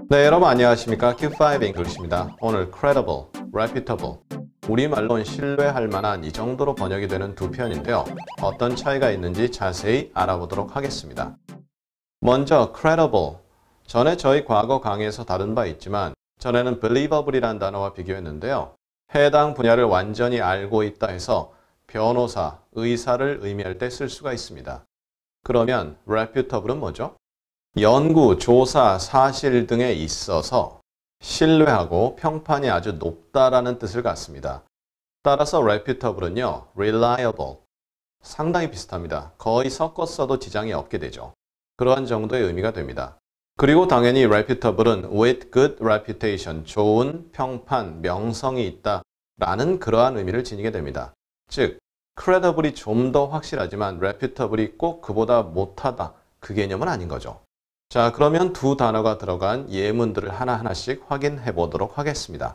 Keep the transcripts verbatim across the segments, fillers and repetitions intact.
네, 여러분 안녕하십니까? 큐 파이브 잉글리시입니다. 오늘 credible, reputable, 우리말로는 신뢰할 만한 이 정도로 번역이 되는 두 표현인데요. 어떤 차이가 있는지 자세히 알아보도록 하겠습니다. 먼저 credible, 전에 저희 과거 강의에서 다룬 바 있지만 전에는 believable이라는 단어와 비교했는데요. 해당 분야를 완전히 알고 있다 해서 변호사, 의사를 의미할 때 쓸 수가 있습니다. 그러면 reputable은 뭐죠? 연구, 조사, 사실 등에 있어서 신뢰하고 평판이 아주 높다라는 뜻을 갖습니다. 따라서 reputable은요, reliable, 상당히 비슷합니다. 거의 섞어 써도 지장이 없게 되죠. 그러한 정도의 의미가 됩니다. 그리고 당연히 reputable은 with good reputation, 좋은 평판, 명성이 있다 라는 그러한 의미를 지니게 됩니다. 즉, credible이 좀 더 확실하지만 reputable이 꼭 그보다 못하다, 그 개념은 아닌 거죠. 자, 그러면 두 단어가 들어간 예문들을 하나하나씩 확인해 보도록 하겠습니다.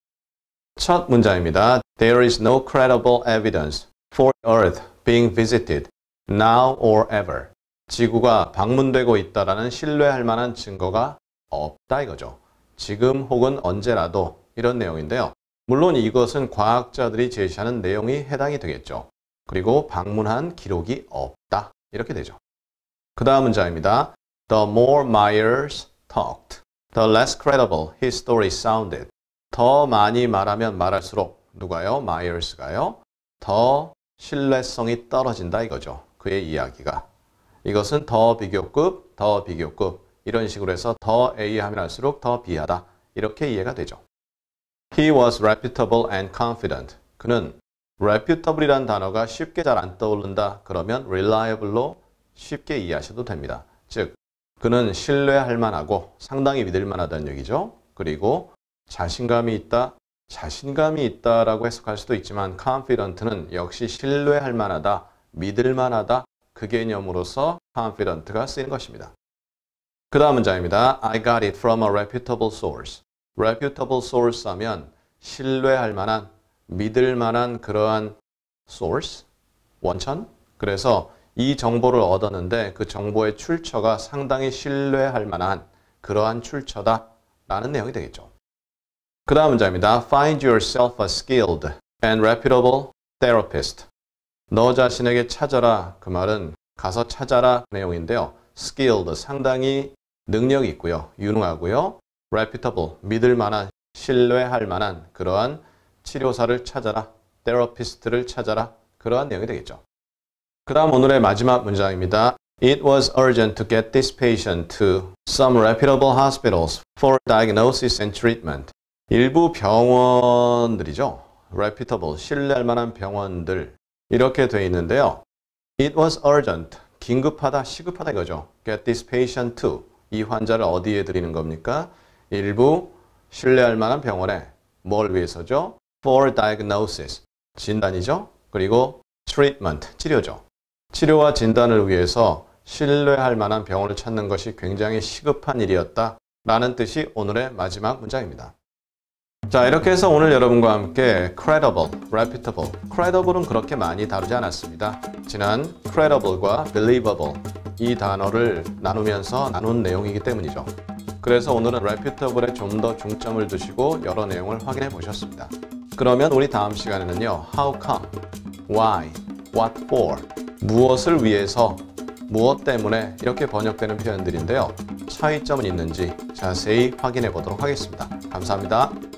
첫 문장입니다. There is no credible evidence for Earth being visited now or ever. 지구가 방문되고 있다라는 신뢰할 만한 증거가 없다 이거죠. 지금 혹은 언제라도 이런 내용인데요. 물론 이것은 과학자들이 제시하는 내용이 해당이 되겠죠. 그리고 방문한 기록이 없다 이렇게 되죠. 그 다음 문장입니다. The more Myers talked, the less credible his story sounded. 더 많이 말하면 말할수록 누가요? Myers가요? 더 신뢰성이 떨어진다 이거죠. 그의 이야기가. 이것은 더 비교급, 더 비교급 이런 식으로 해서 더 A 하면 할수록 더 B하다 이렇게 이해가 되죠. He was reputable and confident. 그는 reputable이라는 단어가 쉽게 잘 안 떠오른다 그러면 reliable로 쉽게 이해하셔도 됩니다. 즉 그는 신뢰할 만하고 상당히 믿을 만하다는 얘기죠. 그리고 자신감이 있다, 자신감이 있다라고 해석할 수도 있지만 confident는 역시 신뢰할 만하다, 믿을 만하다 그 개념으로서 confident가 쓰이는 것입니다. 그 다음 문장입니다. I got it from a reputable source. reputable source 하면 신뢰할 만한, 믿을 만한 그러한 source, 원천. 그래서 이 정보를 얻었는데 그 정보의 출처가 상당히 신뢰할 만한 그러한 출처다 라는 내용이 되겠죠. 그 다음 문장입니다. Find yourself a skilled and reputable therapist. 너 자신에게 찾아라. 그 말은 가서 찾아라 내용인데요. skilled, 상당히 능력이 있고요. 유능하고요. reputable, 믿을 만한, 신뢰할 만한 그러한 치료사를 찾아라. therapist를 찾아라. 그러한 내용이 되겠죠. 그 다음 오늘의 마지막 문장입니다. It was urgent to get this patient to some reputable hospitals for diagnosis and treatment. 일부 병원들이죠. reputable, 신뢰할 만한 병원들 이렇게 돼 있는데요. It was urgent, 긴급하다, 시급하다 이거죠. Get this patient to, 이 환자를 어디에 드리는 겁니까? 일부 신뢰할 만한 병원에 뭘 위해서죠? For diagnosis, 진단이죠. 그리고 treatment, 치료죠. 치료와 진단을 위해서 신뢰할 만한 병원을 찾는 것이 굉장히 시급한 일이었다 라는 뜻이 오늘의 마지막 문장입니다. 자, 이렇게 해서 오늘 여러분과 함께 credible, reputable, credible은 그렇게 많이 다루지 않았습니다. 지난 credible과 believable 이 단어를 나누면서 나눈 내용이기 때문이죠. 그래서 오늘은 reputable에 좀 더 중점을 두시고 여러 내용을 확인해 보셨습니다. 그러면 우리 다음 시간에는요. How come, why, what for, 무엇을 위해서, 무엇 때문에 이렇게 번역되는 표현들인데요. 차이점은 있는지 자세히 확인해 보도록 하겠습니다. 감사합니다.